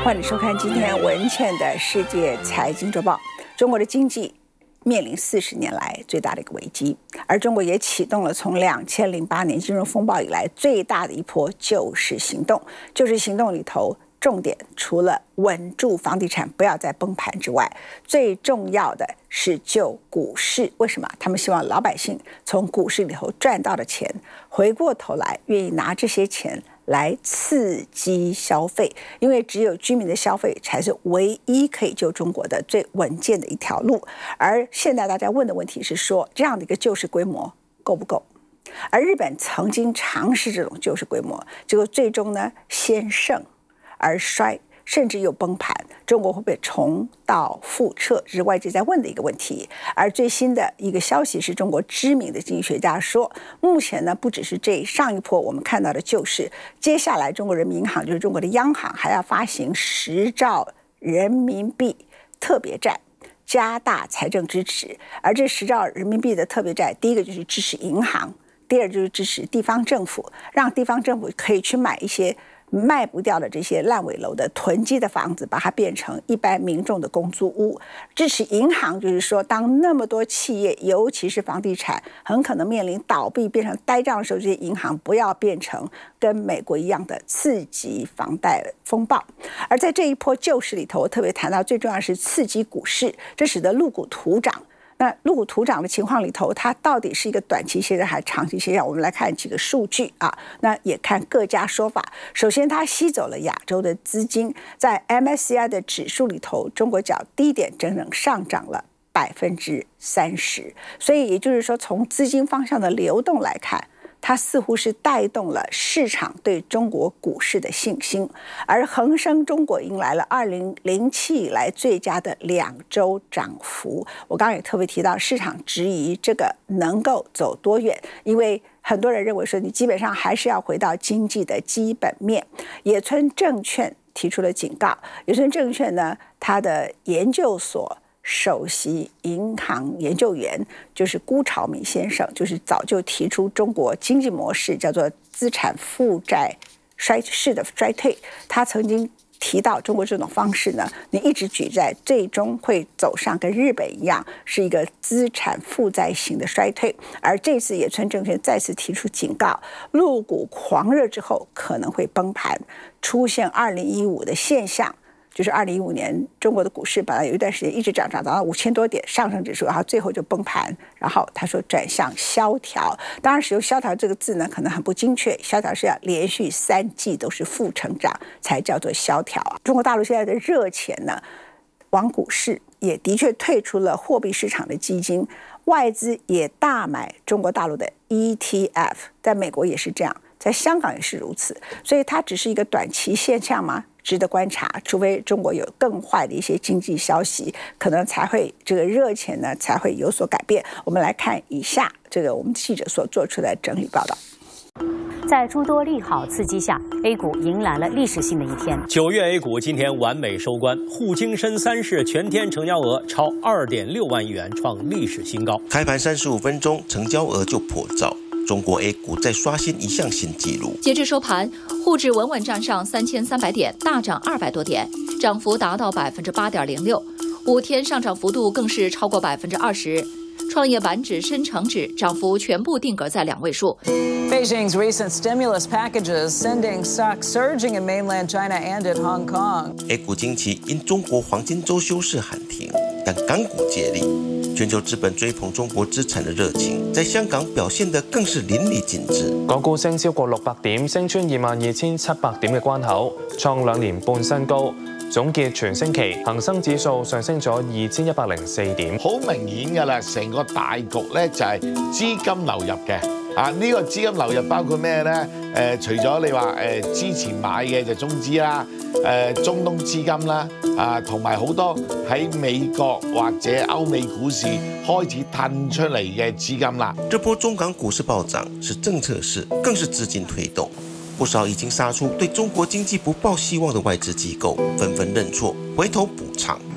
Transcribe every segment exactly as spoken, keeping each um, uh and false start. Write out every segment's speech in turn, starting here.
欢迎收看今天文茜的世界财经周报。中国的经济面临四十年来最大的一个危机，而中国也启动了从两千零八年金融风暴以来最大的一波救市行动。救市行动里头，重点除了稳住房地产不要再崩盘之外，最重要的是救股市。为什么？他们希望老百姓从股市里头赚到的钱，回过头来愿意拿这些钱来刺激消费，因为只有居民的消费才是唯一可以救中国的最稳健的一条路。而现在大家问的问题是说，这样的一个救市规模够不够？而日本曾经尝试这种救市规模，结果最终呢先胜而衰，甚至又崩盘。中国会不会重蹈覆辙？这是外界在问的一个问题。而最新的一个消息是中国知名的经济学家说，目前呢不只是这上一波我们看到的救市，接下来中国人民银行就是中国的央行还要发行十兆人民币特别债，加大财政支持。而这十兆人民币的特别债，第一个就是支持银行，第二就是支持地方政府，让地方政府可以去买一些卖不掉的这些烂尾楼的囤积的房子，把它变成一般民众的公租屋。支持银行就是说，当那么多企业，尤其是房地产很可能面临倒闭变成呆账的时候，这些银行不要变成跟美国一样的次级房贷风暴。而在这一波救市里头，我特别谈到最重要的是刺激股市，这使得陆股图涨。那陆股图涨的情况里头，它到底是一个短期现象还是长期现象？我们来看几个数据啊，那也看各家说法。首先，它吸走了亚洲的资金，在 M S C I 的指数里头，中国较低点整整上涨了百分之三十。所以也就是说，从资金方向的流动来看，它似乎是带动了市场对中国股市的信心，而恒生中国迎来了二零零七以来最佳的两周涨幅。我刚刚也特别提到，市场质疑这个能够走多远，因为很多人认为说，你基本上还是要回到经济的基本面。野村证券提出了警告，野村证券呢，它的研究所首席银行研究员就是辜朝明先生，就是早就提出中国经济模式叫做资产负债衰式的衰退。他曾经提到中国这种方式呢，你一直举债，最终会走上跟日本一样是一个资产负债型的衰退。而这次野村证券再次提出警告，陆股狂热之后可能会崩盘，出现二零一五的现象。就是二零一五年中国的股市本来有一段时间一直涨涨涨到五千多点上证指数，然后最后就崩盘，然后他说转向萧条。当然使用萧条这个字呢可能很不精确，萧条是要连续三季都是负成长才叫做萧条。中国大陆现在的热钱呢往股市，也的确退出了货币市场的基金，外资也大买中国大陆的 E T F， 在美国也是这样，在香港也是如此。所以它只是一个短期现象吗？值得观察，除非中国有更坏的一些经济消息，可能才会这个热钱呢才会有所改变。我们来看以下这个我们记者所做出的整理报道。 在诸多利好刺激下 ，A 股迎来了历史性的一天。 九月 A 股今天完美收官，沪京深三市全天成交额超二点六万亿元，创历史新高。 开盘三十五分钟，成交额就破兆。中国 A 股再刷新一项新纪录。 截至收盘，沪指稳稳站上三千三百点，大涨二百多点，涨幅达到百分之八点零六，五天上涨幅度更是超过百分之二十。创业板指、深成指涨幅全部定格在两位数。 Beijing's recent stimulus packages sending stocks surging in mainland China and in Hong Kong. A 股近期因中国黄金周休市喊停，但港股接力。全球资本追捧中國資產的熱情，在香港表現得更是淋漓盡致。 港股升超過六百點，升穿二萬二千七百點嘅關口，創兩年半新高。總結全星期，恒生指數上升咗二千一百零四點。 好明顯㗎啦，成個大局咧就係資金流入嘅。啊，呢、這個資金流入包括咩咧？誒、呃，除咗你話誒、呃、之前買嘅就中資啦，誒、呃、中東資金啦，啊，同埋好多喺美國或者歐美股市開始褪出嚟嘅資金啦。 這波中港股市暴漲是政策市，更是資金推動。不少已經殺出對中國經濟不抱希望的外資機構紛紛認錯，回頭補倉。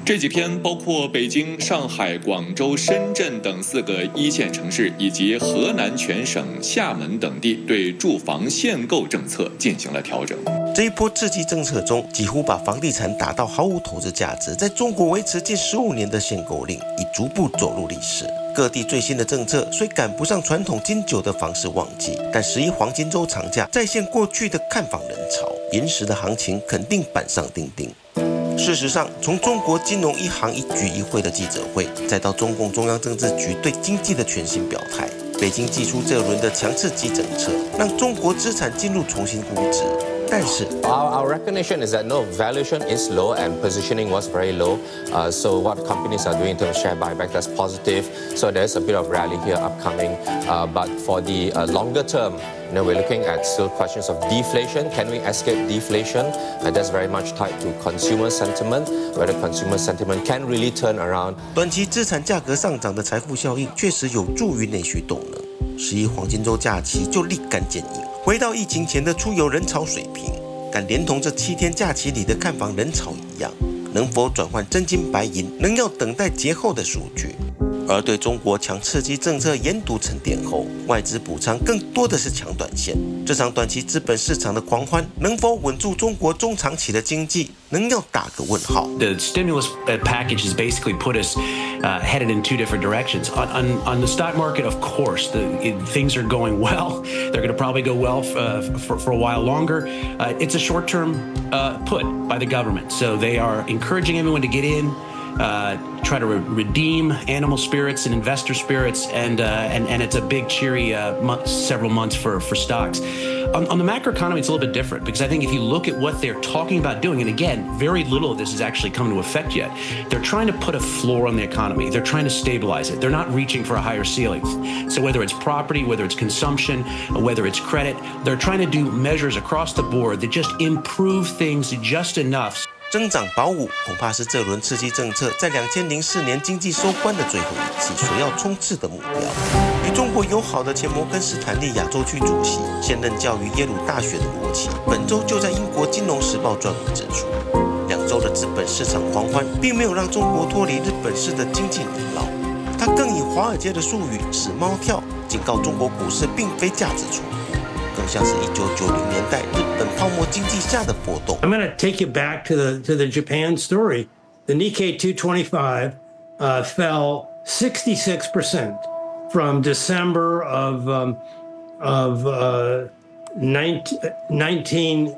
这几天，包括北京、上海、广州、深圳等四个一线城市，以及河南全省厦门等地，对住房限购政策进行了调整。 这一波刺激政策中，几乎把房地产打到毫无投资价值，在中国维持近十五年的限购令已逐步走入历史。各地最新的政策虽赶不上传统经久的房市旺季，但十一黄金周长假再现过去的看房人潮，银石的行情肯定板上钉钉。事实上，从中国金融一行一举一会的记者会，再到中共中央政治局对经济的全新表态，北京祭出这轮的强刺激政策，让中国资产进入重新估值。但是 Our, our recognition is that no, valuation is low and positioning was very low. Uh, so what companies are doing in terms of share buyback, that's positive. So there's a bit of rally here upcoming. Uh, but for the uh, longer term, you know, we're looking at still questions of deflation. Can we escape deflation? Uh, that's very much tied to consumer sentiment, whether consumer sentiment can really turn around. 短期资产价格上涨的财富效应确实有助于内需动能。十一黄金周假期就立竿见影，回到疫情前的出游人潮水平。但连同这七天假期里的看房人潮一样，能否转换真金白银，仍要等待节后的数据。而对中国强刺激政策研读沉淀后，外资补仓更多的是抢短线。这场短期资本市场的狂欢，能否稳住中国中长期的经济，仍要打个问号。 The stimulus package has basically put us uh, headed in two different directions. On, on, on the stock market, of course, the, it, things are going well. They're going to probably go well uh, for, for a while longer. Uh, it's a short-term uh, put by the government, so they are encouraging everyone to get in. Uh, try to re redeem animal spirits and investor spirits, and uh, and and it's a big cheery uh, month, several months for for stocks. On, on the macroeconomy, it's a little bit different because I think if you look at what they're talking about doing, and again, very little of this has actually come into effect yet. They're trying to put a floor on the economy. They're trying to stabilize it. They're not reaching for a higher ceiling. So whether it's property, whether it's consumption, whether it's credit, they're trying to do measures across the board that just improve things just enough. 增长保五恐怕是这轮刺激政策在两千零四年经济收官的最后一季所要冲刺的目标。与中国友好的前摩根士坦利亚洲区主席、现任教于耶鲁大学的罗奇，本周就在英国《金融时报》专文指出，两周的资本市场狂欢并没有让中国脱离日本式的经济泥淖。他更以华尔街的术语“死猫跳”警告中国股市并非价值错误。 更像是一九九零年代日本泡沫经济下的波动。 I'm going to take you back to the to the Japan story. The Nikkei two twenty-five uh, fell sixty-six percent from December of um, of uh, nineteen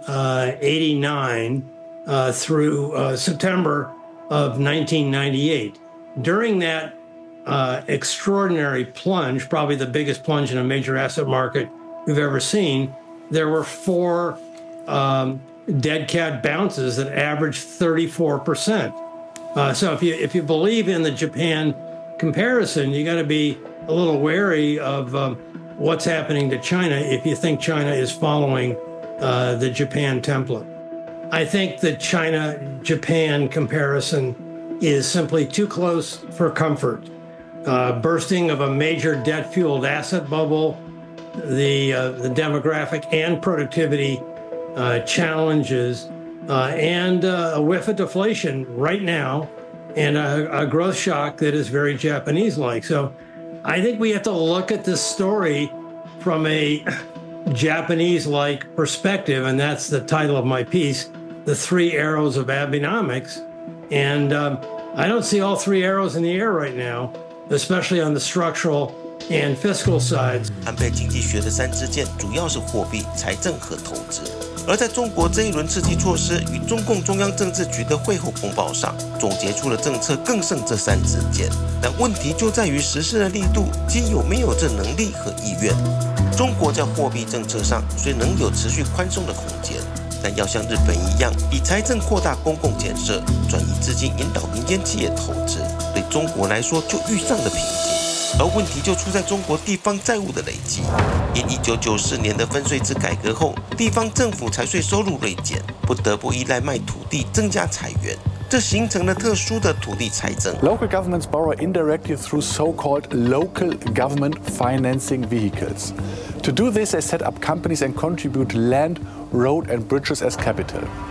eighty-nine uh, through uh, September of nineteen ninety-eight. During that uh, extraordinary plunge, probably the biggest plunge in a major asset market we've ever seen, there were four um, dead cat bounces that averaged thirty-four percent. Uh, so if you if you believe in the Japan comparison, you got to be a little wary of um, what's happening to China if you think China is following uh, the Japan template. I think the China-Japan comparison is simply too close for comfort. Uh, bursting of a major debt-fueled asset bubble, the uh, the demographic and productivity uh, challenges, uh, and uh, a whiff of deflation right now, and a, a growth shock that is very Japanese-like. So I think we have to look at this story from a Japanese-like perspective, and that's the title of my piece, The Three Arrows of Abenomics. And um, I don't see all three arrows in the air right now, especially on the structural and fiscal sides. 安倍经济学的三支箭主要是货币、财政和投资。而在中国这一轮刺激措施与中共中央政治局的会后公报上，总结出了政策更胜这三支箭。但问题就在于实施的力度及有没有这能力和意愿。中国在货币政策上虽能有持续宽松的空间，但要像日本一样以财政扩大公共建设，转移资金引导民间企业投资，对中国来说就遇上了瓶颈。而问题就出在中国地方债务的累积。因一九九四年的分税制改革后，地方政府财税收入锐减，不得不依赖卖土地增加财源，这形成了特殊的土地财政。 Local governments borrow indirectly through so-called local government financing vehicles. To do this, they set up companies and contribute land, road, and bridges as capital.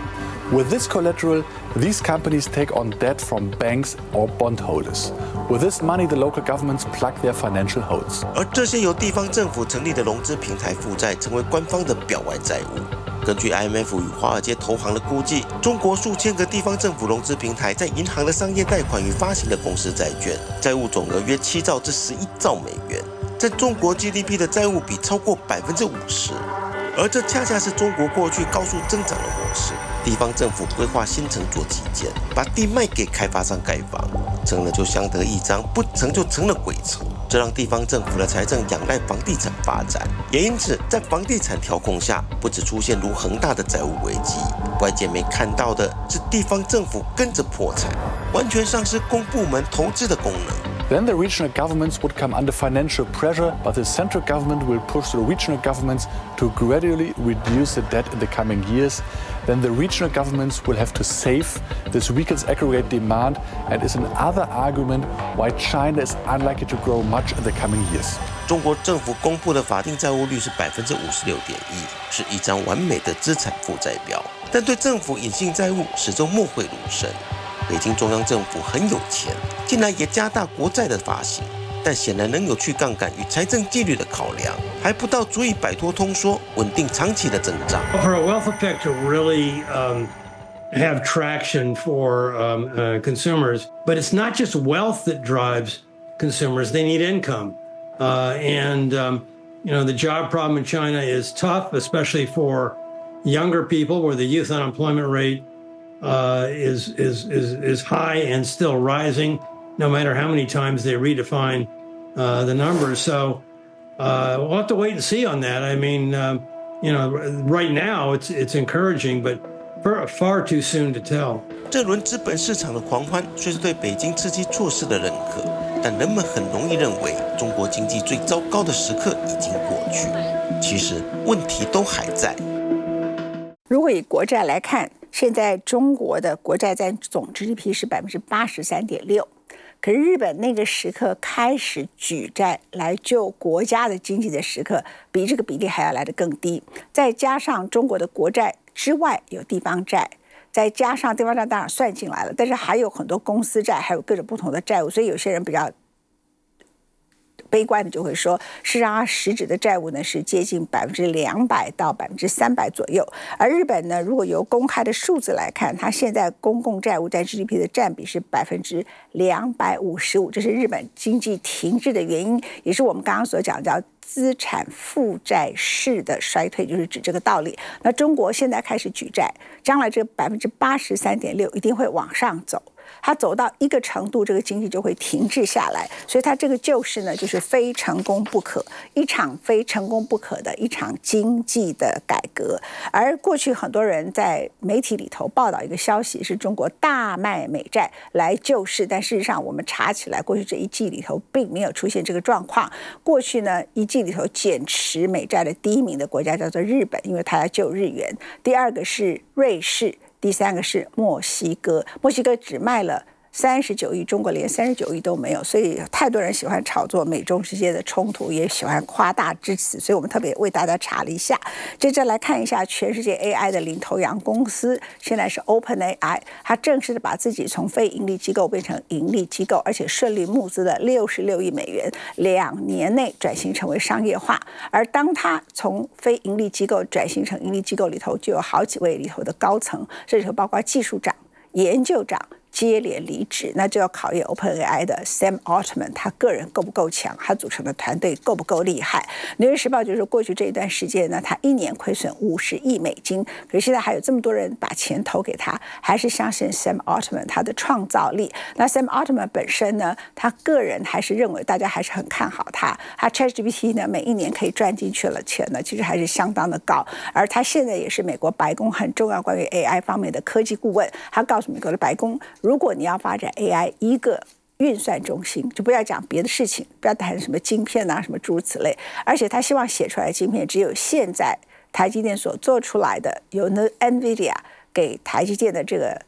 With this collateral, these companies take on debt from banks or bondholders. With this money, the local governments plug their financial holes. 而这些由地方政府成立的融资平台负债，成为官方的表外债务。根据 I M F 与华尔街投行的估计，中国数千个地方政府融资平台在银行的商业贷款与发行的公司债券，债务总额约七兆至十一兆美元，在中国 G D P 的债务比超过百分之五十。而这恰恰是中国过去高速增长的模式。地方政府规划新城做基建，把地卖给开发商盖房，成了就相得益彰，不成就成了鬼城。这让地方政府的财政仰赖房地产发展，也因此在房地产调控下，不只出现如恒大的债务危机，外界没看到的是地方政府跟着破产，完全丧失公部门投资的功能。 Then the regional governments would come under financial pressure, but the central government will push the regional governments to gradually reduce the debt in the coming years. Then the regional governments will have to save. This weakens aggregate demand and is another argument why China is unlikely to grow much in the coming years. 中国政府公布的法定债务率是百分之五十六点一，是一张完美的资产负债表，但对政府隐性债务始终莫讳如深。北京中央政府很有钱，近来也加大国债的发行，但显然仍有去杠杆与财政纪律的考量，还不到足以摆脱通缩、稳定长期的增长。 For a wealth effect to really um, have traction for um, uh, consumers, but it's not just wealth that drives consumers; they need income, uh, and um, you know the job problem in China is tough, especially for younger people, where the youth unemployment rate uh, is, is, is, is high and still rising, no matter how many times they redefine uh, the numbers. So uh, we'll have to wait and see on that. I mean, um, you know, right now it's, it's encouraging, but far, far too soon to tell. 这轮资本市场的狂欢虽是对北京刺激措施的认可，但人们很容易认为中国经济最糟糕的时刻已经过去。其实问题都还在。 如果以国债来看，现在中国的国债占总 G D P 是百分之八十三点六，可是日本那个时刻开始举债来救国家的经济的时刻，比这个比例还要来得更低。再加上中国的国债之外有地方债，再加上地方债当然算进来了，但是还有很多公司债，还有各种不同的债务，所以有些人比较悲观的就会说，事实上它实质的债务呢是接近百分之两百到百分之三百左右。而日本呢，如果由公开的数字来看，它现在公共债务在 G D P 的占比是百分之两百五十五，这是日本经济停滞的原因，也是我们刚刚所讲的叫资产负债式的衰退，就是指这个道理。那中国现在开始举债，将来这百分之八十三点六一定会往上走。它走到一个程度，这个经济就会停滞下来，所以它这个救市呢，就是非成功不可，一场非成功不可的一场经济的改革。而过去很多人在媒体里头报道一个消息，是中国大卖美债来救市，但事实上我们查起来，过去这一季里头并没有出现这个状况。过去呢，一季里头减持美债的第一名的国家叫做日本，因为它要救日元；第二个是瑞士。第三个是墨西哥，墨西哥只卖了三十九亿，中国连三十九亿都没有，所以太多人喜欢炒作美中之间的冲突，也喜欢夸大之词，所以我们特别为大家查了一下。接着来看一下全世界 A I 的领头羊公司，现在是 OpenAI， 它正式的把自己从非盈利机构变成盈利机构，而且顺利募资了六十六亿美元，两年内转型成为商业化。而当它从非盈利机构转型成盈利机构里头，就有好几位里头的高层，这里头包括技术长、研究长接连离职，那就要考验 OpenAI 的 Sam Altman 他个人够不够强，他组成的团队够不够厉害。纽约时报就说，过去这一段时间呢，他一年亏损五十亿美金，可是现在还有这么多人把钱投给他，还是相信 Sam Altman 他的创造力。那 Sam Altman 本身呢，他个人还是认为大家还是很看好他。他 ChatGPT 呢，每一年可以赚进去了钱呢，其实还是相当的高。而他现在也是美国白宫很重要关于 A I 方面的科技顾问，他告诉美国的白宫，如果你要发展 A I 一个运算中心，就不要讲别的事情，不要谈什么晶片啊，什么诸如此类。而且他希望写出来的晶片只有现在台积电所做出来的，有那 NVIDIA 给台积电的这个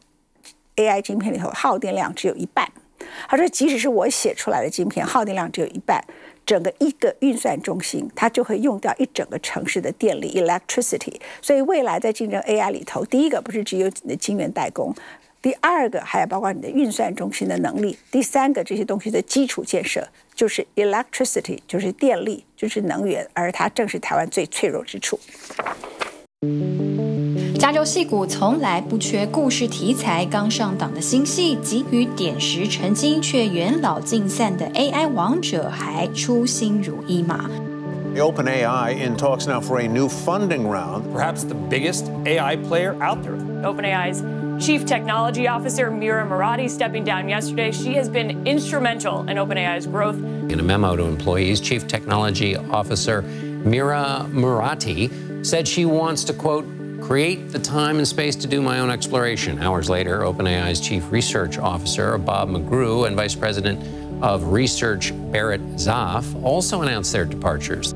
A I 晶片里头耗电量只有一半。他说，即使是我写出来的晶片耗电量只有一半， 整个一个运算中心，它就会用掉一整个城市的电力 electricity。所以未来在竞争 A I 里头，第一个不是只有你的晶圆代工，第二个还要包括你的运算中心的能力，第三个这些东西的基础建设就是 electricity， 就是电力，就是能源，而它正是台湾最脆弱之处。 加州矽谷从来不缺故事题材，刚上档的新戏急于点石成金，却元老尽散的 A I 王者还初心如一马。 OpenAI in talks now for a new funding round. Perhaps the biggest A I player out there. OpenAI's Chief Technology Officer Mira Murati stepping down yesterday. She has been instrumental in OpenAI's growth. In a memo to employees, Chief Technology Officer Mira Murati said she wants to, quote, create the time and space to do my own exploration. Hours later, OpenAI's Chief Research Officer Bob McGrew and Vice President of Research Barrett Zoff also announced their departures.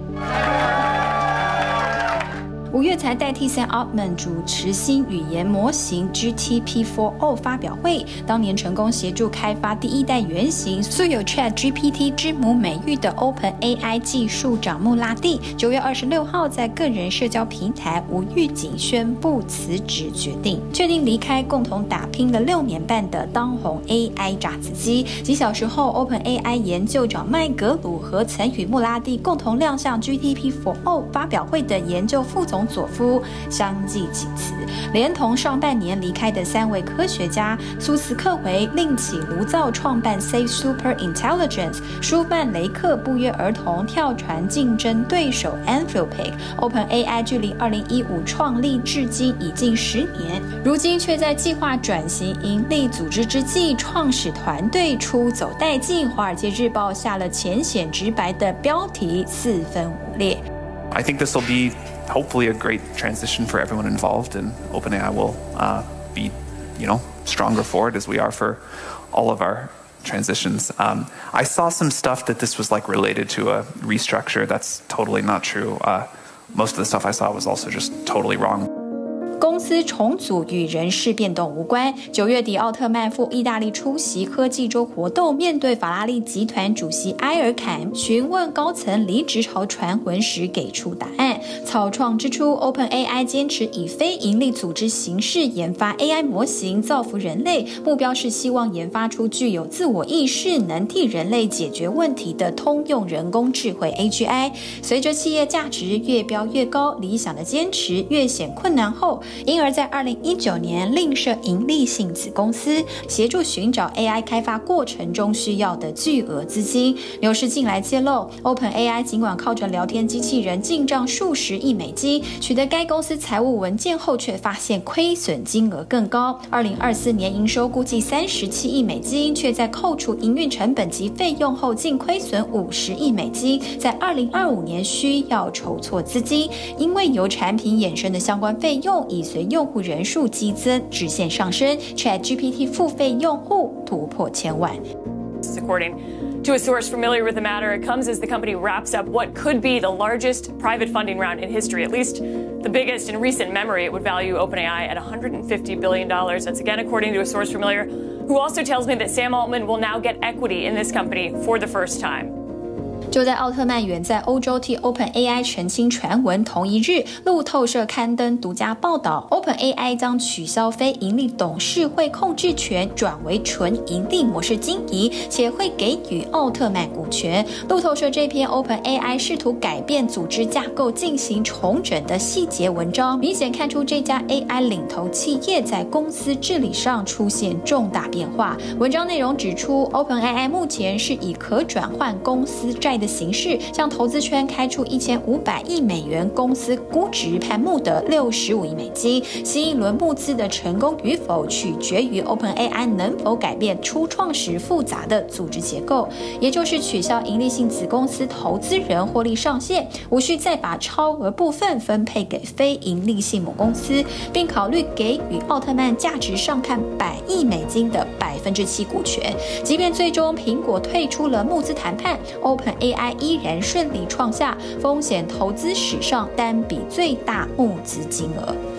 五月才代替 Sam Altman 主持新语言模型 G T P 四 O 发表会，当年成功协助开发第一代原型，素有 Chat G P T 之母美誉的 OpenAI 技术长穆拉蒂，九月二十六号在个人社交平台无预警宣布辞职决定，确定离开共同打拼了六年半的当红 A I 炸子鸡。几小时后 ，OpenAI 研究长麦格鲁和曾与穆拉蒂共同亮相 G T P 四 O 发表会的研究副总佐夫相继请辞，连同上半年离开的三位科学家苏茨克维、另起炉灶创办 Safe Super Intelligence、舒曼雷克不约而同跳船竞争对手 Anthropic。OpenAI 距离二零一五创立至今已近十年，如今却在计划转型盈利组织之际，创始团队出走殆尽。华尔街日报下了浅显直白的标题，四分五裂。 I think this will be hopefully a great transition for everyone involved, and OpenAI will uh, be, you know, stronger for it as we are for all of our transitions. Um, I saw some stuff that this was like related to a restructure. That's totally not true. Uh, most of the stuff I saw was also just totally wrong. 公司重组与人事变动无关。九月底，奥特曼赴意大利出席科技周活动，面对法拉利集团主席埃尔坎询问高层离职潮传闻时，给出答案。草创之初 ，OpenAI 坚持以非营利组织形式研发 A I 模型，造福人类，目标是希望研发出具有自我意识、能替人类解决问题的通用人工智慧 A G I。随着企业价值越标越高，理想的坚持越显困难后，因而在二零一九年另设盈利性子公司，协助寻找 A I 开发过程中需要的巨额资金。牛市近来揭露 ，OpenAI 尽管靠着聊天机器人进账数十亿美金，取得该公司财务文件后，却发现亏损金额更高。二零二四年营收估计三十七亿美金，却在扣除营运成本及费用后，净亏损五十亿美金。在二零二五年需要筹措资金，因为由产品衍生的相关费用已随用户人数激增直线上升 ，ChatGPT 付费用户突破千万。 According to a source familiar with the matter, it comes as the company wraps up what could be the largest private funding round in history, at least the biggest in recent memory. It would value OpenAI at one hundred fifty billion dollars. That's again according to a source familiar, who also tells me that Sam Altman will now get equity in this company for the first time. 就在奥特曼远在欧洲替 OpenAI 澄清传闻同一日，路透社刊登独家报道 ，OpenAI 将取消非盈利董事会控制权，转为纯盈利模式经营，且会给予奥特曼股权。路透社这篇 OpenAI 试图改变组织架构进行重整的细节文章，明显看出这家 A I 领头企业在公司治理上出现重大变化。文章内容指出 ，OpenAI 目前是以可转换公司债的形式向投资圈开出一千五百亿美元公司估值盘目的六十五亿美金。新一轮募资的成功与否取决于 OpenAI 能否改变初创时复杂的组织结构，也就是取消盈利性子公司投资人获利上限，无需再把超额部分分配给非盈利性母公司，并考虑给予奥特曼价值上看百亿美金的百分之七股权。即便最终苹果退出了募资谈判 ，OpenAI依然顺利创下风险投资史上单笔最大募资金额。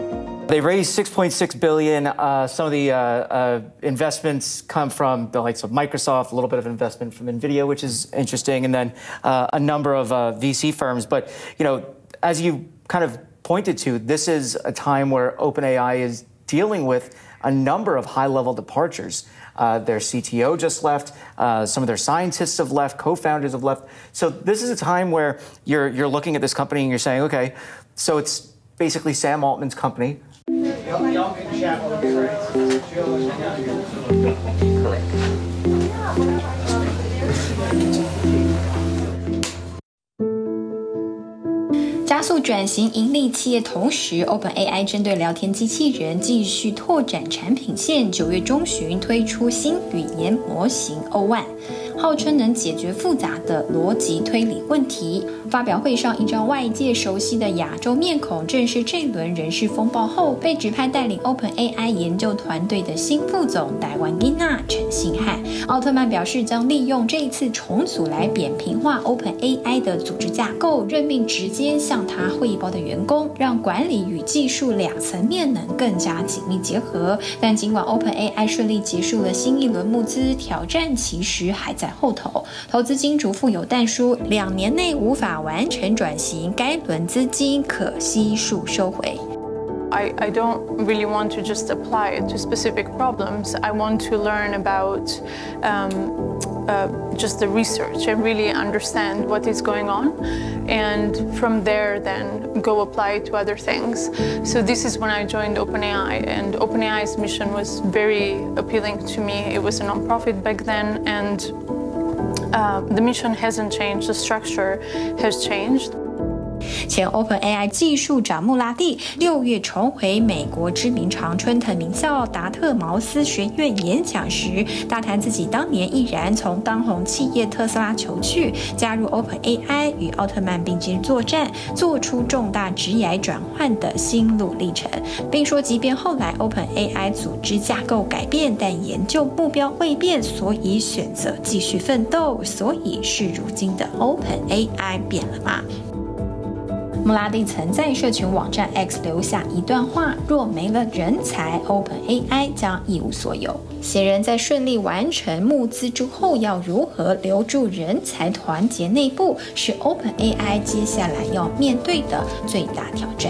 They raised six point six billion dollars. Uh, some of the uh, uh, investments come from the likes of Microsoft, a little bit of investment from NVIDIA, which is interesting, and then uh, a number of uh, V C firms. But, you know, as you kind of pointed to, this is a time where OpenAI is dealing with a number of high-level departures. Uh, their C T O just left. Uh, some of their scientists have left. Co-founders have left. So this is a time where you're you're looking at this company and you're saying, okay, so it's basically Sam Altman's company. Correct. 加速转型盈利企业，同时 OpenAI 针对聊天机器人继续拓展产品线，九月中旬推出新语言模型 O 一， 号称能解决复杂的逻辑推理问题。发表会上，一张外界熟悉的亚洲面孔，正是这轮人事风暴后被指派带领 OpenAI 研究团队的新副总台湾囡仔陈信汉。奥特曼表示，将利用这一次重组来扁平化 OpenAI 的组织架构，任命直接向他汇报的员工，让管理与技术两层面能更加紧密结合。但尽管 OpenAI 顺利结束了新一轮募资，挑战其实还在后头。投资金主富有但书，两年内无法完成转型，该轮资金可悉数收回。 I, I don't really want to just apply it to specific problems. I want to learn about um, uh, just the research and really understand what is going on, and from there then go apply it to other things. So this is when I joined OpenAI, and OpenAI's mission was very appealing to me. It was a nonprofit back then, and uh, the mission hasn't changed, the structure has changed. 前 OpenAI 技术长穆拉蒂六月重回美国知名常春藤名校达特茅斯学院演讲时，大谈自己当年毅然从当红企业特斯拉求去，加入 OpenAI 与奥特曼并肩作战，做出重大职业转换的心路历程，并说，即便后来 OpenAI 组织架构改变，但研究目标未变，所以选择继续奋斗。所以是如今的 OpenAI 变了吗？穆拉蒂曾在社群网站 X 留下一段话：若没了人才 ，OpenAI 将一无所有。显然，在顺利完成募资之后，要如何留住人才、团结内部，是 OpenAI 接下来要面对的最大挑战。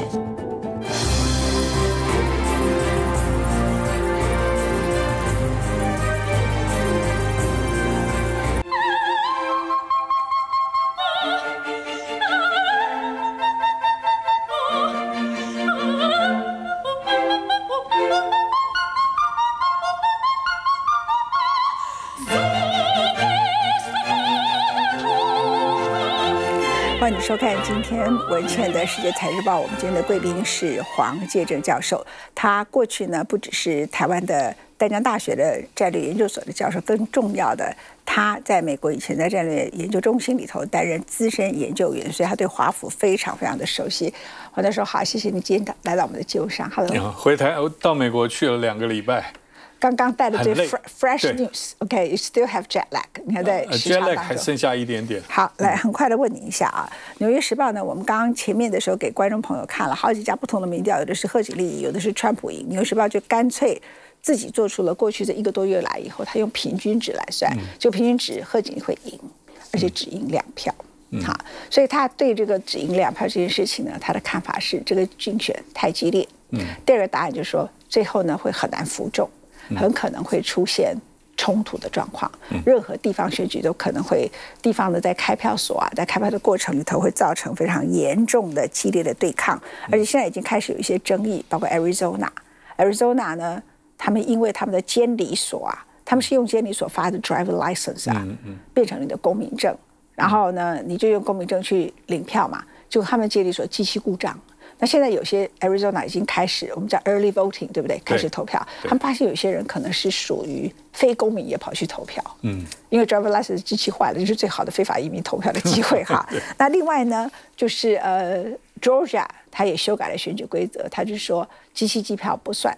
欢迎收看今天文茜的世界财日报。我们今天的贵宾是黄介正教授，他过去呢不只是台湾的淡江大学的战略研究所的教授，更重要的，他在美国以前在战略研究中心里头担任资深研究员，所以他对华府非常非常的熟悉。黄教授好，谢谢你今天来到我们的节目上。Hello， 回台到美国去了两个礼拜。 刚刚带的最 fresh news，OK，you still have jet lag， 你还在时差当中 ，jet lag 还剩下一点点。 好，来很快的问你一下啊，《纽约时报》呢，我们刚刚前面的时候给观众朋友看了好几家不同的民调，有的是贺锦丽，有的是川普赢，《纽约时报》就干脆自己做出了过去这一个多月来以后，他用平均值来算，就平均值贺锦丽会赢，而且只赢两票。嗯、好，所以他对这个只赢两票这件事情呢，他的看法是这个竞选太激烈。嗯，第二个答案就是说，最后呢会很难服众。很可能会出现冲突的状况，任何地方选举都可能会地方的在开票所啊，在开票的过程里头会造成非常严重的激烈的对抗，而且现在已经开始有一些争议，包括 Arizona，Arizona 呢，他们因为他们的监理所啊，他们是用监理所发的 driver license 啊，变成你的公民证，然后呢，你就用公民证去领票嘛，结果他们监理所机器故障。那现在有些 Arizona 已经开始，我们叫 early voting， 对不对？开始投票，他们发现有些人可能是属于非公民也跑去投票，嗯，因为 driver license 机器坏了，就是最好的非法移民投票的机会哈。那另外呢，就是呃 Georgia 他也修改了选举规则，他就说机器计票不算，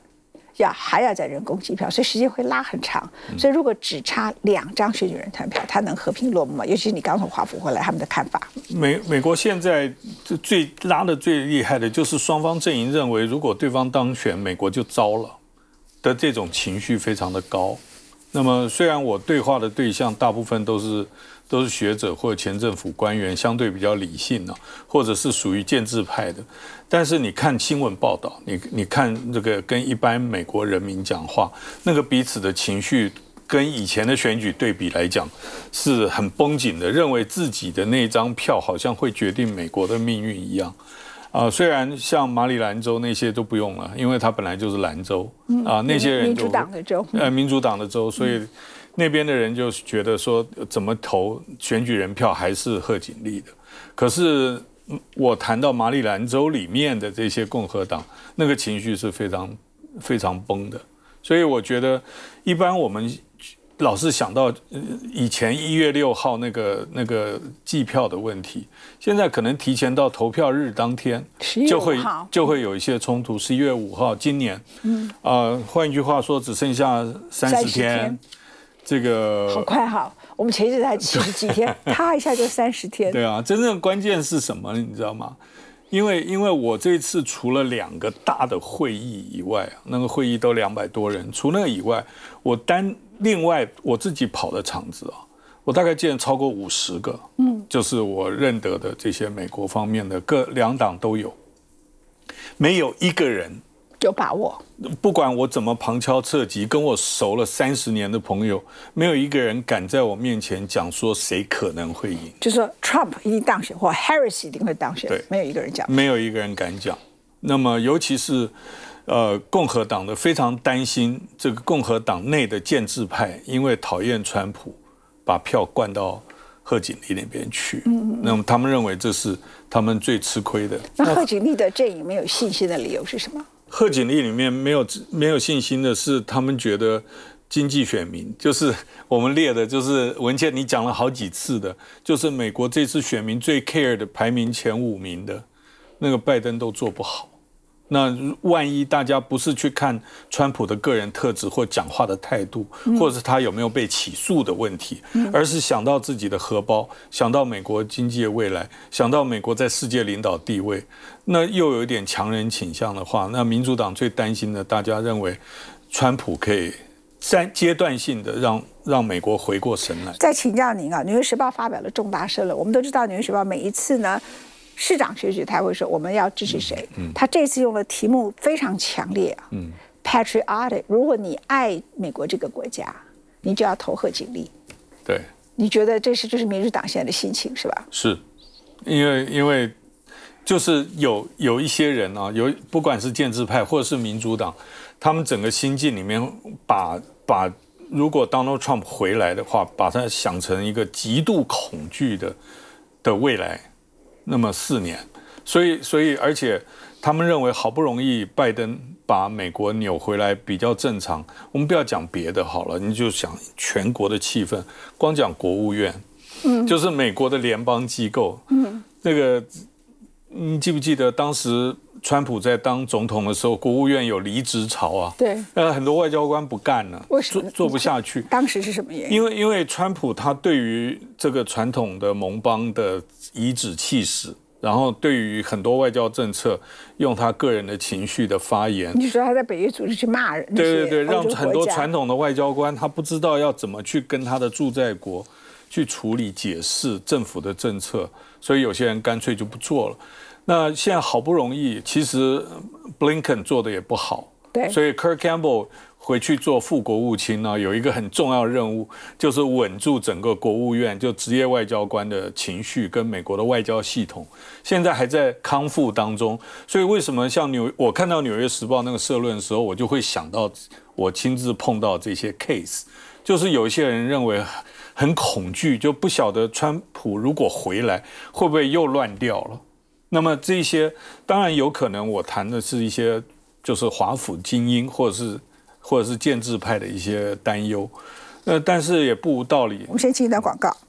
要还要再人工计票，所以时间会拉很长。所以如果只差两张选举人团票，它能和平落幕吗？尤其是你刚从华府回来，他们的看法。 美美国现在最拉的最厉害的就是双方阵营认为，如果对方当选，美国就糟了的这种情绪非常的高。那么虽然我对话的对象大部分都是都是学者或者前政府官员，相对比较理性呢、啊，或者是属于建制派的，但是你看新闻报道，你你看这个跟一般美国人民讲话，那个彼此的情绪跟以前的选举对比来讲是很绷紧的，认为自己的那张票好像会决定美国的命运一样。啊、呃，虽然像马里兰州那些都不用了，因为它本来就是蓝州啊、呃，那些人就民主党的州， 呃，民主党的州，所以那边的人就觉得说，怎么投选举人票还是贺锦丽的。可是我谈到马里兰州里面的这些共和党，那个情绪是非常非常崩的，所以我觉得一般我们老是想到以前一月六号那个那个计票的问题，现在可能提前到投票日当天就会就会有一些冲突。十一月五号，今年，嗯，呃，换一句话说，只剩下三十天，这个好快哈！我们前一阵才七十几天，啪一下就三十天。 对啊，真正的关键是什么？你知道吗？因为因为我这次除了两个大的会议以外，那个会议都两百多人，除那个以外，我单另外我自己跑的场子啊，我大概见超过五十个，嗯，就是我认得的这些美国方面的各两党都有，没有一个人有把握。 不管我怎么旁敲侧击，跟我熟了三十年的朋友，没有一个人敢在我面前讲说谁可能会赢， 就说 Trump 一定当选或 Harris 一定会当选， 对， 没有一个人讲， 没有一个人敢讲。那么尤其是呃共和党的非常担心这个共和党内的建制派，因为讨厌川普，把票灌到贺锦丽那边去。嗯嗯，那么他们认为这是他们最吃亏的。 那贺锦丽的阵营没有信心的理由是什么？ 贺锦丽里面没有没有信心的是，他们觉得经济选民，就是我们列的，就是文茜你讲了好几次的，就是美国这次选民最 care 的排名前五名的那个拜登都做不好。那万一大家不是去看川普的个人特质或讲话的态度，或者是他有没有被起诉的问题，而是想到自己的荷包，想到美国经济的未来，想到美国在世界领导地位，那又有一点强人倾向的话，那民主党最担心的，大家认为川普可以在阶段性的让让美国回过神来。 再请教您啊，《纽约时报》发表了重大社论，我们都知道《纽约时报》每一次呢市长选举，他会说我们要支持谁。嗯，他这次用的题目非常强烈啊。嗯 ，patriotic， 如果你爱美国这个国家，你就要投贺锦丽。 对， 你觉得这是就是民主党现在的心情是吧？ 是，因为因为就是有有一些人啊，有不管是建制派或者是民主党，他们整个心境里面把把如果 Donald Trump 回来的话，把他想成一个极度恐惧的的未来。那么四年，所以所以而且他们认为好不容易拜登把美国扭回来比较正常，我们不要讲别的好了，你就想全国的气氛，光讲国务院，嗯，就是美国的联邦机构，嗯，那个你记不记得当时川普在当总统的时候，国务院有离职潮啊？ 对， 呃，很多外交官不干了， 为什么做做不下去？ 当时是什么原因？ 因为因为川普他对于这个传统的盟邦的颐指气使，然后对于很多外交政策用他个人的情绪的发言， 你说他在北约组织去骂人， 对对对，让很多传统的外交官他不知道要怎么去跟他的驻在国去处理解释政府的政策，所以有些人干脆就不做了。那现在好不容易，其实 Blinken 做的也不好， 对， 所以 Kurt Campbell 回去做副国务卿呢，有一个很重要的任务，就是稳住整个国务院就职业外交官的情绪跟美国的外交系统，现在还在康复当中。所以为什么像纽我看到《纽约时报》那个社论的时候，我就会想到我亲自碰到这些 case， 就是有一些人认为很恐惧，就不晓得川普如果回来会不会又乱掉了。那么这些当然有可能，我谈的是一些就是华府精英或者是或者是建制派的一些担忧，呃，但是也不无道理。 我们先进一段广告。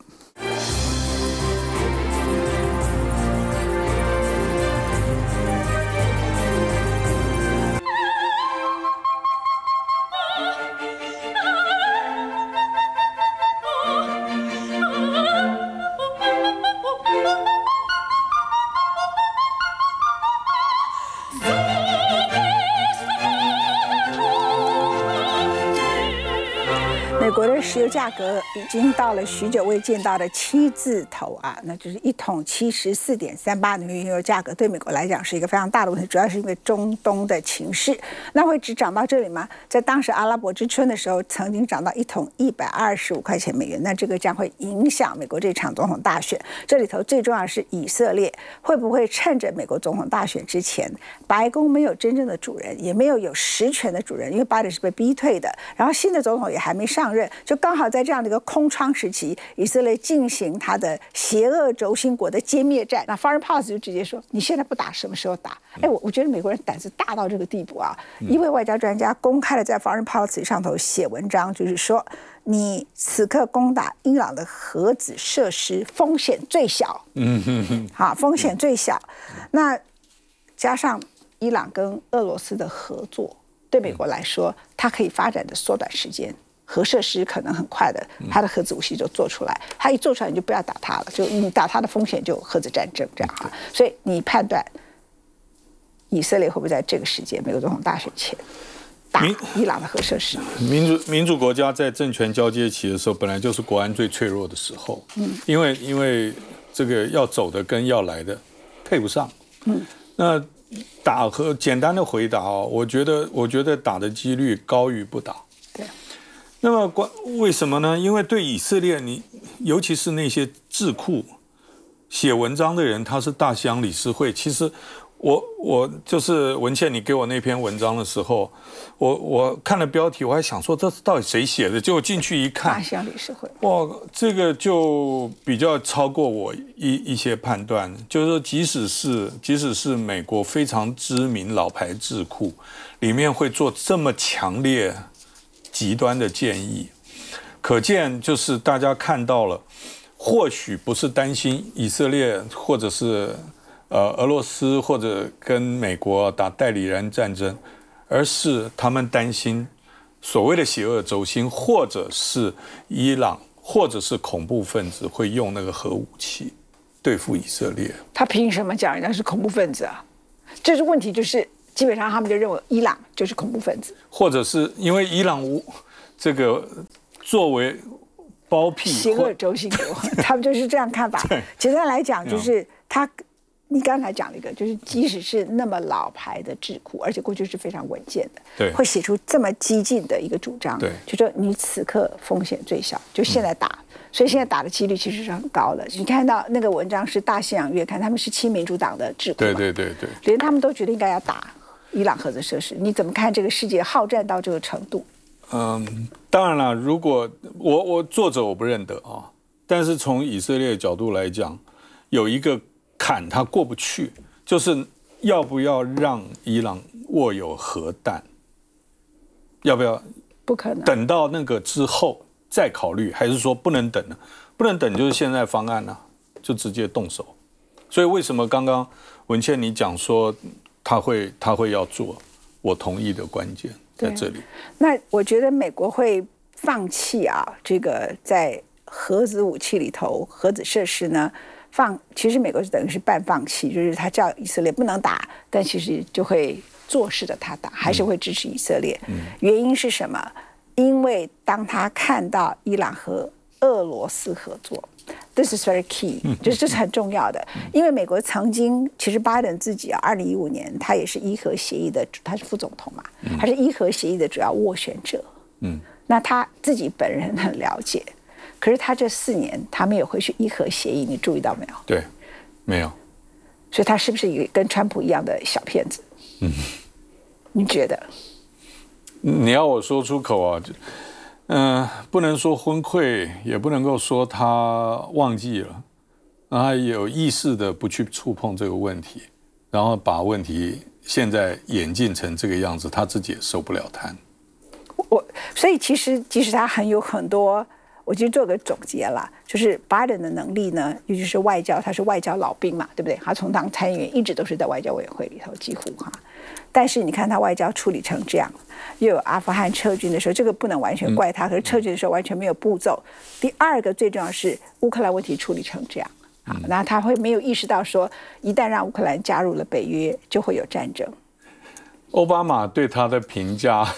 美国的石油价格已经到了许久未见到的七字头啊，那就是一桶七十四点三八纽约原油价格，对美国来讲是一个非常大的问题，主要是因为中东的情势。那会只涨到这里吗？在当时阿拉伯之春的时候，曾经涨到一桶一百二十五块钱美元，那这个将会影响美国这场总统大选。这里头最重要的是以色列会不会趁着美国总统大选之前，白宫没有真正的主人，也没有有实权的主人，因为拜登是被逼退的，然后新的总统也还没上任，就刚好在这样的一个空窗时期，以色列进行他的邪恶轴心国的歼灭战。那 Foreign Policy 就直接说，你现在不打，什么时候打？哎，我我觉得美国人胆子大到这个地步啊！一位外交专家公开的在 Foreign Policy 上头写文章，就是说，你此刻攻打伊朗的核子设施，风险最小。嗯哼哼，好，风险最小。那加上伊朗跟俄罗斯的合作，对美国来说，它可以发展的缩短时间。核设施可能很快的，它的核子武器就做出来，它一做出来你就不要打它了，就你打它的风险就核子战争这样哈。所以你判断以色列会不会在这个时间，美国总统大选前打伊朗的核设施？ 民主民主国家在政权交接期的时候，本来就是国安最脆弱的时候，嗯，因为因为这个要走的跟要来的配不上，嗯，那打和简单的回答哦，我觉得我觉得打的几率高于不打。那么关为什么呢？因为对以色列，你尤其是那些智库写文章的人，他是大西洋理事会。其实我我就是文茜，你给我那篇文章的时候，我我看了标题，我还想说这到底谁写的？结果进去一看， 大西洋理事会， 哇，这个就比较超过我一一些判断。就是说，即使是即使是美国非常知名老牌智库，里面会做这么强烈极端的建议，可见就是大家看到了，或许不是担心以色列或者是呃俄罗斯或者跟美国打代理人战争，而是他们担心所谓的邪恶轴心，或者是伊朗，或者是恐怖分子会用那个核武器对付以色列。 他凭什么讲人家是恐怖分子啊？这是问题，就是基本上他们就认为伊朗就是恐怖分子， 或者是因为伊朗这个作为包庇邪恶轴心国，他们就是这样看法。简单来讲，就是他，你刚才讲了一个，就是即使是那么老牌的智库，而且过去是非常稳健的， 对， 会写出这么激进的一个主张， 对， 就说你此刻风险最小，就现在打。嗯，所以现在打的几率其实是很高的。你看到那个文章是大西洋月刊，他们是亲民主党的智库嘛， 对对对对， 连他们都觉得应该要打伊朗核子设施。你怎么看这个世界好战到这个程度？ 嗯，当然了，如果我我作者我不认得啊，但是从以色列的角度来讲，有一个坎他过不去，就是要不要让伊朗握有核弹，要不要？ 不可能。等到那个之后再考虑，还是说不能等呢？不能等就是现在方案呢、啊，就直接动手。所以为什么刚刚文茜你讲说他会他会要做，我同意的关键在这里。 那我觉得美国会放弃啊，这个在核子武器里头，核子设施呢放，其实美国是等于是半放弃，就是他叫以色列不能打，但其实就会坐视着他打，还是会支持以色列。嗯、原因是什么？因为当他看到伊朗和俄罗斯合作。This is very key， 就是这是很重要的，因为美国曾经其实拜登自己啊，二零一五年他也是伊核协议的，他是副总统嘛，他是伊核协议的主要斡旋者，嗯，那他自己本人很了解，可是他这四年他没有回去伊核协议，你注意到没有？ 对，没有， 所以他是不是一个跟川普一样的小骗子？嗯，你觉得？ 你要我说出口啊？嗯、呃，不能说昏聩，也不能够说他忘记了，他有意识的不去触碰这个问题，然后把问题现在演进成这个样子，他自己也受不了摊。 我所以其实即使他很有很多，我就做个总结了，就是拜登的能力呢，尤其是外交，他是外交老兵嘛，对不对？他从当参议员一直都是在外交委员会里头，几乎哈。但是你看他外交处理成这样，又有阿富汗撤军的时候，这个不能完全怪他，可是撤军的时候完全没有步骤。第二个最重要是乌克兰问题处理成这样，好，那他会没有意识到说，一旦让乌克兰加入了北约，就会有战争。 奥巴马对他的评价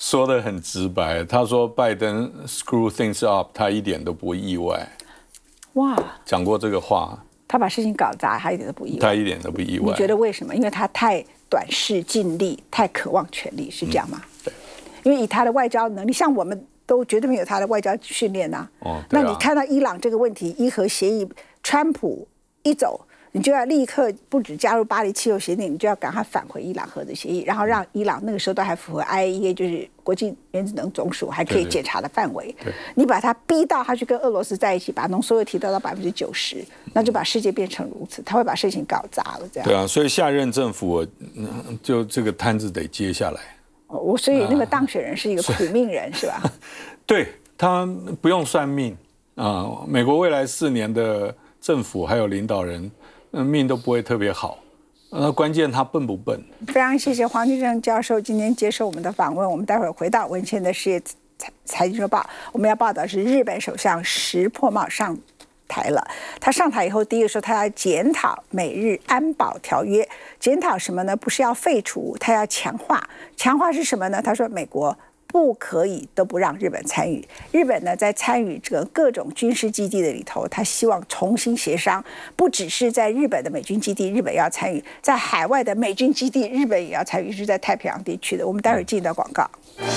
说得很直白，他说拜登 screw things up， 他一点都不意外。 哇， 讲过这个话， 他把事情搞砸，他一点都不意外。 他一点都不意外。 你觉得为什么？因为他太短视近利，太渴望权力，是这样吗？ 嗯、对。 因为以他的外交能力，像我们都绝对没有他的外交训练呐、啊。哦、啊。那你看到伊朗这个问题，伊核协议，川普一走。你就要立刻不止加入巴黎气候协定，你就要赶快返回伊朗核子协议，然后让伊朗那个时候都还符合 I A E A， 就是国际原子能总署还可以检查的范围。你把他逼到他去跟俄罗斯在一起，把浓缩铀提高到百分之九十，那就把世界变成如此，他会把事情搞砸了。这样。 对啊，所以下任政府就这个摊子得接下来。 我所以那个当选人是一个苦命人，是吧？ 对，他不用算命啊，美国未来四年的政府还有领导人。命都不会特别好，那关键他笨不笨？ 非常谢谢黄金正教授今天接受我们的访问。我们待会儿回到文茜的事业财财经周报，我们要报道是日本首相石破茂上台了。他上台以后，第一个说他要检讨美日安保条约，检讨什么呢？不是要废除，他要强化。强化是什么呢？他说美国不可以都不让日本参与。日本呢，在参与这个各种军事基地的里头，他希望重新协商，不只是在日本的美军基地，日本要参与，在海外的美军基地，日本也要参与，是在太平洋地区的。我们待会儿进一段广告。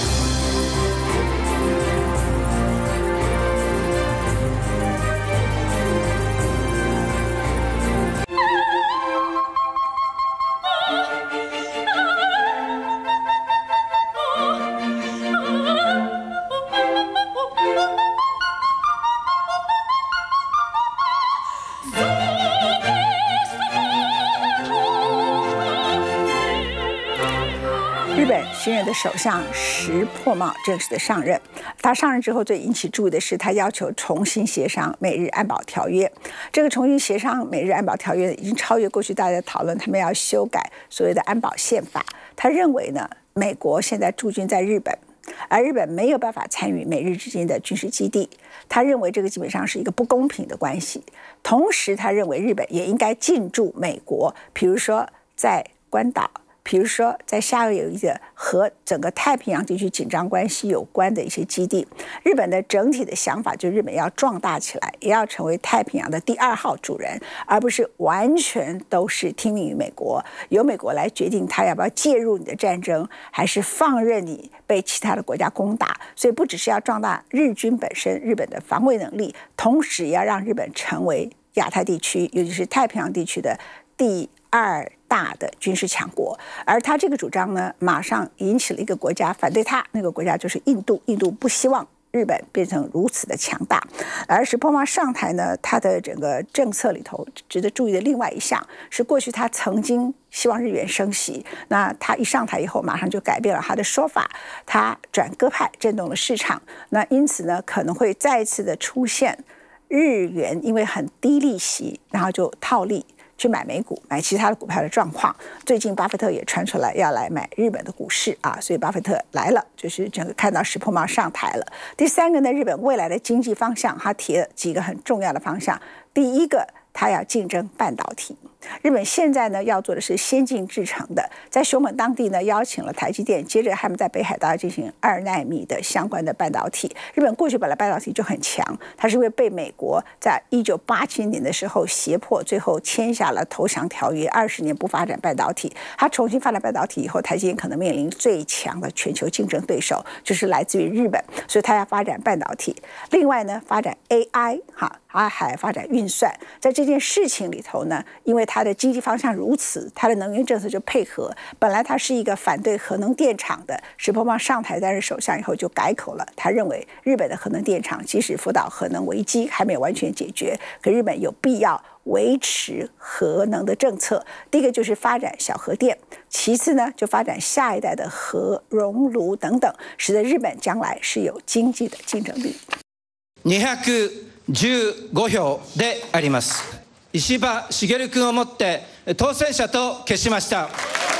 新任的首相石破茂正式的上任，他上任之后最引起注意的是，他要求重新协商美日安保条约。这个重新协商美日安保条约已经超越过去大家的讨论，他们要修改所谓的安保宪法。他认为呢，美国现在驻军在日本，而日本没有办法参与美日之间的军事基地。他认为这个基本上是一个不公平的关系。同时，他认为日本也应该进驻美国，比如说在关岛。比如说，在夏威夷有一个和整个太平洋地区紧张关系有关的一些基地，日本的整体的想法就是日本要壮大起来，也要成为太平洋的第二号主人，而不是完全都是听命于美国，由美国来决定他要不要介入你的战争，还是放任你被其他的国家攻打。所以不只是要壮大日军本身日本的防卫能力，同时也要让日本成为亚太地区，尤其是太平洋地区的第二大的军事强国。而他这个主张呢，马上引起了一个国家反对他，那个国家就是印度。印度不希望日本变成如此的强大。而石破茂上台呢，他的整个政策里头值得注意的另外一项是，过去他曾经希望日元升息，那他一上台以后马上就改变了他的说法，他转鸽派，震动了市场。那因此呢，可能会再一次的出现日元因为很低利息，然后就套利去买美股、买其他的股票的状况。最近巴菲特也传出来要来买日本的股市啊，所以巴菲特来了，就是整个看到石破茂上台了。第三个呢，日本未来的经济方向，他提了几个很重要的方向。第一个，他要竞争半导体。日本现在呢要做的是先进制程的，在熊本当地呢邀请了台积电，接着他们在北海道进行二奈米的相关的半导体。日本过去本来半导体就很强，它是因为被美国在一九八七年的时候胁迫，最后签下了投降条约，二十年不发展半导体。它重新发展半导体以后，台积电可能面临最强的全球竞争对手，就是来自于日本，所以它要发展半导体。另外呢，发展 A I 哈，它还发展运算。在这件事情里头呢，因为它的经济方向如此，它的能源政策就配合。本来它是一个反对核能电厂的，石破茂上台担任首相以后就改口了。他认为日本的核能电厂即使福岛核能危机还没有完全解决，可日本有必要维持核能的政策。第一个就是发展小核电，其次呢就发展下一代的核熔炉等等，使得日本将来是有经济的竞争力。 にひゃくじゅうご票であります。石破茂君をもって当選者と決しました。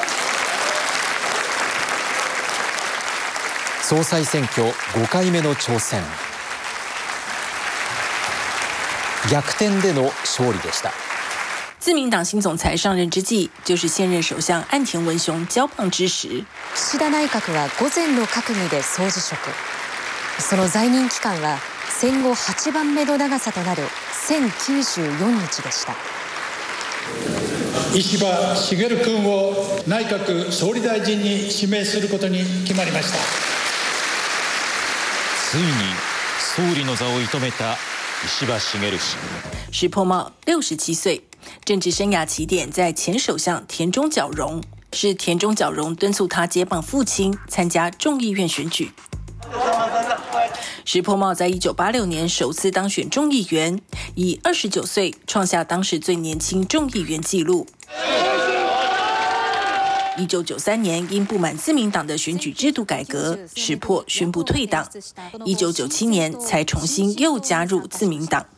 総裁選挙ごかいめの挑戦。逆転での勝利でした。 自民党新总裁上任之际，就是现任首相岸田文雄交棒之時。 岸田内閣は午前の閣議で総辞職。その在任期間は戦後はちばんめの長さとなるせんきゅうじゅうよっかでした。 石破茂君を内閣総理大臣に指名することに決まりました。 ついに総理の座を射止めた石破茂氏。 石破茂六十七岁，政治生涯起点在前首相田中角荣，是田中角荣敦促他接棒父亲参加众议院选举。石破茂在一九八六年首次当选众议员，以二十九岁创下当时最年轻众议员纪录。一九九三年因不满自民党的选举制度改革，石破宣布退党。一九九七年才重新又加入自民党。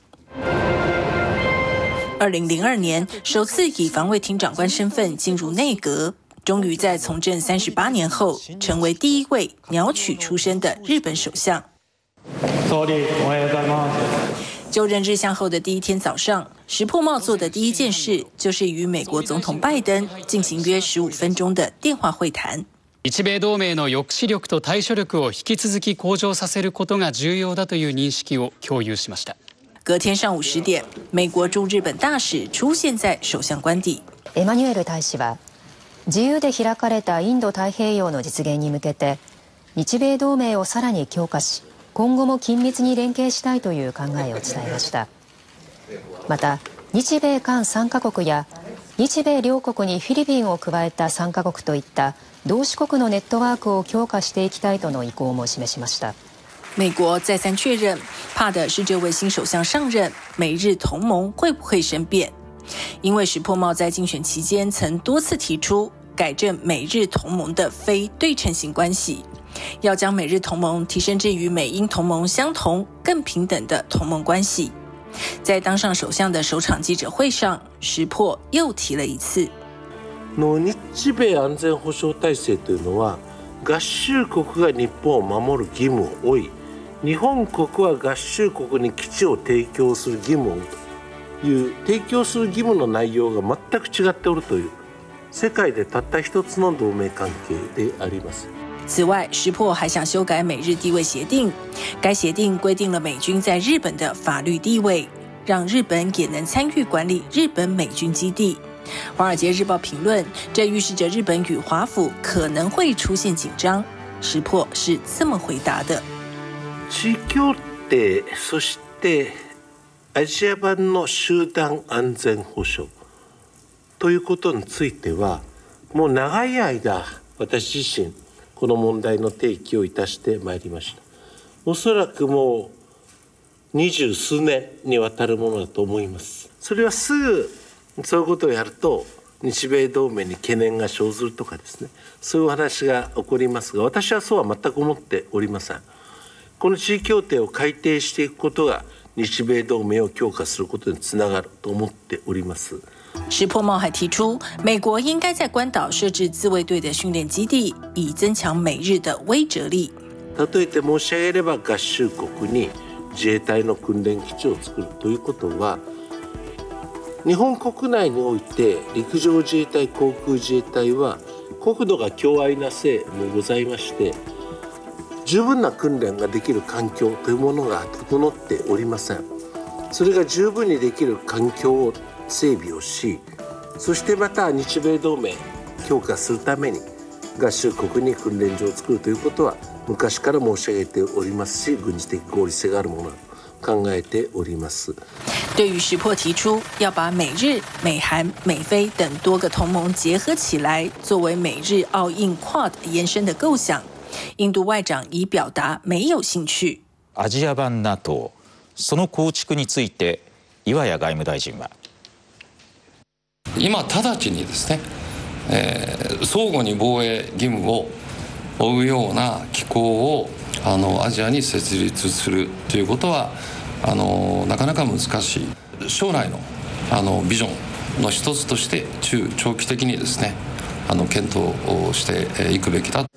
二零零二年首次以防卫厅长官身份进入内阁，终于在从政三十八年后，成为第一位鸟取出身的日本首相。 総理おはようございます。 就任日向后的第一天早上，石破茂做的第一件事就是与美国总统拜登进行约十五分钟的电话会谈。 日米同盟の抑止力と対処力を引き続き向上させることが重要だという認識を共有しました。 隔天上午十点，美国驻日本大使出现在首相官邸。 エマニュエル大使は自由で開かれたインド太平洋の実現に向けて日米同盟をさらに強化し、今後も緊密に連携したいという考えを伝えました。また日米韓さんカ国や日米両国にフィリピンを加えたさんカ国といった同志国のネットワークを強化していきたいとの意向も示しました。 美国再三确认，怕的是这位新首相上任，美日同盟会不会生变？因为石破茂在竞选期间曾多次提出改正美日同盟的非对称性关系，要将美日同盟提升至与美英同盟相同、更平等的同盟关系。在当上首相的首场记者会上，石破又提了一次。 の日米安全保障体制というのは、合衆国が日本を守る義務を負い、日本国は合衆国に基地を提供する義務を負うという提供する義務の内容が全く違っておるという世界でたった一つの同盟関係であります。 此外，石破还想修改美日地位协定，该协定规定了美军在日本的法律地位，让日本也能参与管理日本美军基地。华尔街日报评论，这预示着日本与华府可能会出现紧张。石破是这么回答的： 地位協定、そしてアジア版の集団安全保障ということについては、もう長い間私自身この問題の提起をいたしてまいりました。おそらくもう二十数年にわたるものだと思います。それはすぐそういうことをやると日米同盟に懸念が生ずるとかですね、そういう話が起こりますが、私はそうは全く思っておりません。この地位協定を改定していくことが日米同盟を強化することにつながると思っております。 石破茂还提出，美国应该在关岛设置自卫队的训练基地，以增强美日的威慑力。 例えて申し上げれば、合衆国に自衛隊の訓練基地を作るということは、日本国内において陸上自衛隊、航空自衛隊は国土が強愛なせいもございまして、十分な訓練ができる環境というものが整っておりません。それが十分にできる環境を整備をし、そしてまた日米同盟強化するために合衆国に訓練場を作るということは昔から申し上げておりますし、軍事的合理性があるものだと考えております。 对于石破提出要把美日、美韩、美菲等多个同盟结合起来，作为美日澳印 Quad 延伸的构想，印度外長已表達沒有興趣。 アジア版 NATO、その構築について岩谷外務大臣は、 今直ちにですね、えー、相互に防衛義務を負うような機構をあのアジアに設立するということはあのなかなか難しい。将来のあのビジョンの一つとして中長期的にですね、あの検討をしていくべきだ。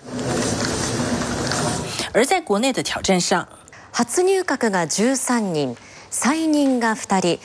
而在国内的挑战上， 初入閣がじゅうさんにん、再任がふたり、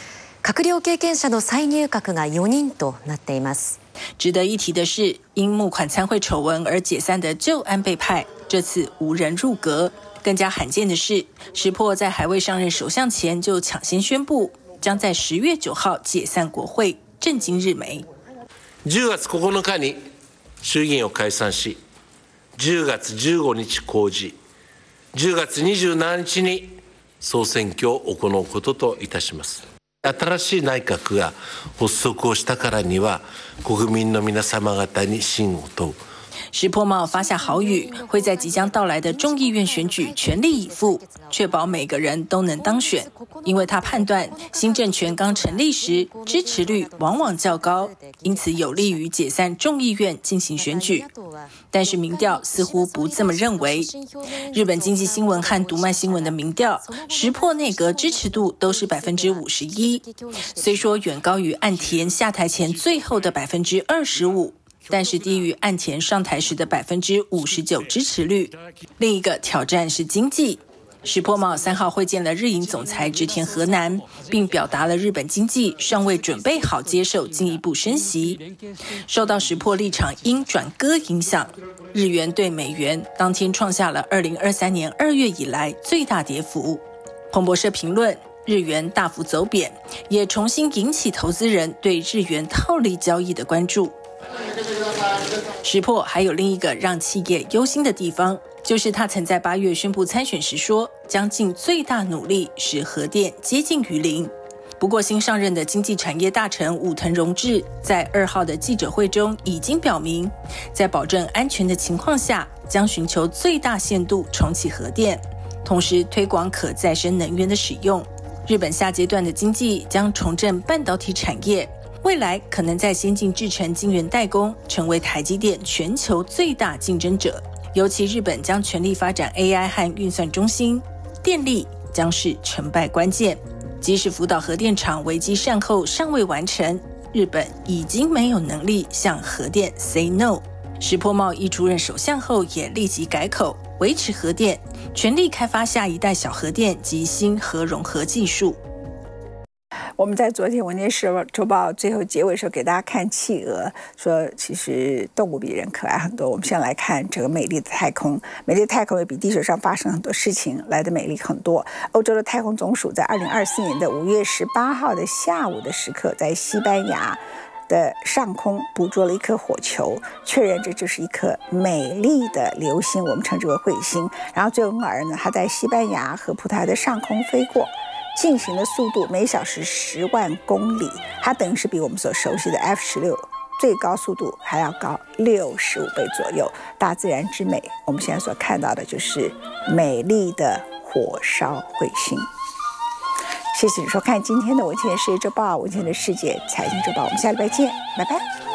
閣僚経験者の再入閣がよにんとなっています。 值得一提的是，因募款参会丑闻而解散的旧安倍派，这次无人入阁。更加罕见的是，石破在还未上任首相前就抢先宣布，将在十月九号解散国会，震惊日媒。 じゅうがつここのかに衆議院を解散し、じゅうがつじゅうごにち公示、じゅうがつにじゅうしちにちに総選挙を行うことといたします。新しい内閣が発足をしたからには、国民の皆様方に信を問う。 石破茂发下豪语，会在即将到来的众议院选举全力以赴，确保每个人都能当选。因为他判断新政权刚成立时支持率往往较高，因此有利于解散众议院进行选举。但是民调似乎不这么认为。日本经济新闻和读卖新闻的民调，石破内阁支持度都是百分之五十一，虽说远高于岸田下台前最后的百分之二十五。但是低于岸田上台时的百分之五十九支持率。另一个挑战是经济。石破茂三号会见了日银总裁植田和男，并表达了日本经济尚未准备好接受进一步升息。受到石破立场鹰转鸽影响，日元对美元当天创下了二零二三年二月以来最大跌幅。彭博社评论，日元大幅走贬，也重新引起投资人对日元套利交易的关注。石破还有另一个让企业忧心的地方，就是他曾在八月宣布参选时说，将尽最大努力使核电接近于零。不过新上任的经济产业大臣武藤荣治在二号的记者会中已经表明，在保证安全的情况下，将寻求最大限度重启核电，同时推广可再生能源的使用。日本下阶段的经济将重振半导体产业，未来可能在先进制程晶圆代工成为台积电全球最大竞争者。尤其日本将全力发展 A I 和运算中心，电力将是成败关键。即使福岛核电厂危机善后尚未完成，日本已经没有能力向核电 say no。石破茂一出任首相后也立即改口，维持核电，全力开发下一代小核电及新核融合技术。 我们在昨天《文件周报》最后结尾的时候给大家看企鹅，说其实动物比人可爱很多。我们先来看这个美丽的太空，美丽的太空也比地球上发生很多事情来的美丽很多。欧洲的太空总署在二零二四年的五月十八号的下午的时刻，在西班牙的上空捕捉了一颗火球，确认这就是一颗美丽的流星，我们称之为彗星。然后最后而呢，它在西班牙和葡萄牙的上空飞过，进行的速度每小时十万公里，它等于是比我们所熟悉的 F 十六最高速度还要高六十五倍左右。大自然之美，我们现在所看到的就是美丽的火烧彗星。谢谢你收看今天的《文茜的世界周报》，文茜的世界财经周报，我们下礼拜见，拜拜。